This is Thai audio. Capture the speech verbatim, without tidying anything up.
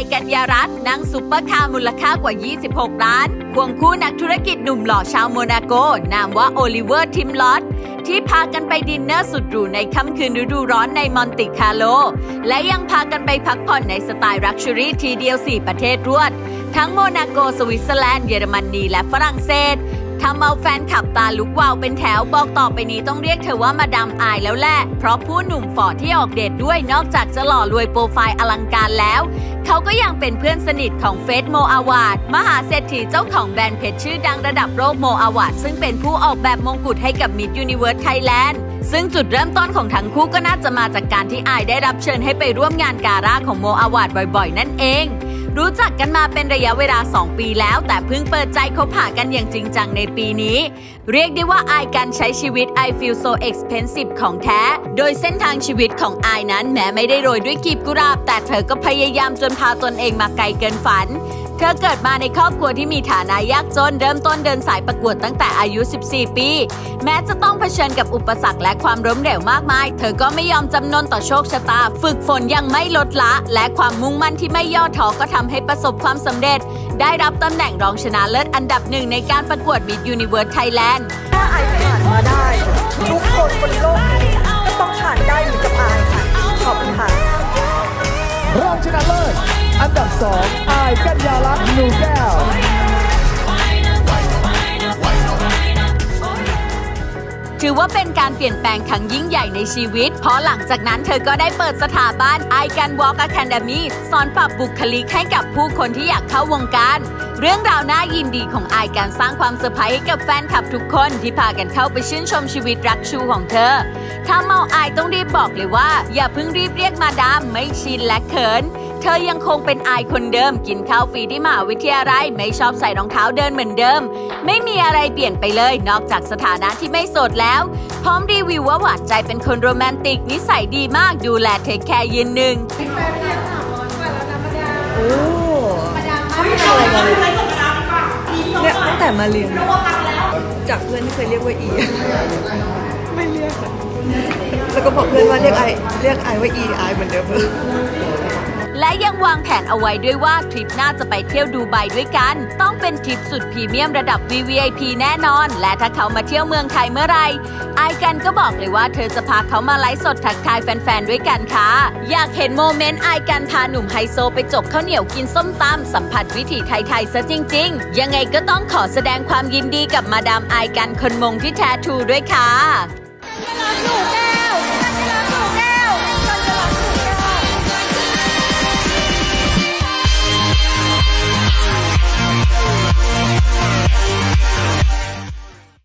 กัญญารัตน์นั่งซุปเปอร์คาร์มูลค่ากว่ายี่สิบหกล้านควงคู่นักธุรกิจหนุ่มหล่อชาวโมนาโกนามว่าโอลิเวอร์ทิมลอตที่พากันไปดินเนอร์สุดหรูในค่ำคืนฤดูร้อนในมอนติคาร์โลและยังพากันไปพักผ่อนในสไตล์ลักชัวรี่ทีเดียวสี่ประเทศรวดทั้งโมนาโกสวิตเซอร์แลนด์เยอรมนีและฝรั่งเศสทำเอาแฟนขับตาลุกวาวเป็นแถวบอกต่อไปนี้ต้องเรียกเธอว่ามาดามอายแล้วแหละเพราะผู้หนุ่มฝ่อที่ออกเดทด้วยนอกจากจะหล่อรวยโปรไฟล์อลังการแล้วเขาก็ยังเป็นเพื่อนสนิทของเฟธโมอาวาดมหาเศรษฐีเจ้าของแบรนด์เพชรชื่อดังระดับโลกโมอาวาดซึ่งเป็นผู้ออกแบบมงกุฎให้กับมิสยูนิเวิร์สไทยแลนด์ซึ่งจุดเริ่มต้นของทั้งคู่ก็น่าจะมาจากการที่อายได้รับเชิญให้ไปร่วมงานการ่าของโมอาวาดบ่อยๆนั่นเองรู้จักกันมาเป็นระยะเวลาสองปีแล้วแต่เพิ่งเปิดใจคบหากันอย่างจริงจังในปีนี้เรียกได้ว่าอายกันใช้ชีวิต I feel so expensive ของแท้โดยเส้นทางชีวิตของอายนั้นแม้ไม่ได้โรยด้วยกลีบกุหลาบแต่เธอก็พยายามจนพาตนเองมาไกลเกินฝันเธอเกิดมาในครอบครัวที่มีฐานะยากจนเริ่มต้นเดินสายประกวดตั้งแต่อายุสิบสี่ปีแม้จะต้องเผชิญกับอุปสรรคและความล้มเหลวมากมายเธอก็ไม่ยอมจำนนต่อโชคชะตาฝึกฝนยังไม่ลดละและความมุ่งมั่นที่ไม่ย่อท้อก็ทำให้ประสบความสำเร็จได้รับตำแหน่งรองชนะเลิศอันดับหนึ่งในการประกวด Miss Universe Thailand ถ้าไอผ่านมาได้ทุกคนบนโลกนี้ก็ต้องผ่านได้เหมือนกับไอค่ะขอบคุณค่ะรองชนะเลิศอันดับสองอายกัญญารัตน์นูแก้วถือว่าเป็นการเปลี่ยนแปลงครั้งยิ่งใหญ่ในชีวิตเพราะหลังจากนั้นเธอก็ได้เปิดสถาบัน I Can Walk Academy สอนปรับบุคลิกให้กับผู้คนที่อยากเข้าวงการเรื่องราวน่ายินดีของอายกันสร้างความเซอร์ไพรส์ให้กับแฟนคลับทุกคนที่พากันเข้าไปชื่นชมชีวิตรักชูของเธอถ้าเมาอายต้องรีบบอกเลยว่าอย่าเพิ่งรีบเรียกมาดามไม่ชินและเขินเธอยังคงเป็นอายคนเดิมกินข้าวฟรีที่มหาวิทยาลัยไม่ชอบใส่รองเท้าเดินเหมือนเดิมไม่มีอะไรเปลี่ยนไปเลยนอกจากสถานะที่ไม่โสดแล้วพร้อมรีวิวว่าหวานใจเป็นคนโรแมนติกนิสัยดีมากดูแลเทคแคร์ยืนหนึ่งโอ้เนี่ยตั้งแต่มาเรียนจากเพื่อนที่เคยเรียกว่าอีไม่เรียกแล้วก็บอกเพื่อนว่าเรียกไอเรียกไอว่าอีไอเหมือนเดิมและยังวางแผนเอาไว้ด้วยว่าทริปหน้าจะไปเที่ยวดูไบด้วยกันต้องเป็นทริปสุดพรีเมียมระดับ วี วี ไอ พี แน่นอนและถ้าเขามาเที่ยวเมืองไทยเมื่อไรไอกันก็บอกเลยว่าเธอจะพาเขามาไลฟ์สดทักทายแฟนๆด้วยกันค่ะอยากเห็นโมเมนต์ไอกันพาหนุ่มไฮโซไปจกข้าวเหนียวกินส้มตำสัมผัสวิถีไทยๆซะจริงๆยังไงก็ต้องขอแสดงความยินดีกับมาดามไอกันคนมงที่แท้ทรูด้วยค่ะ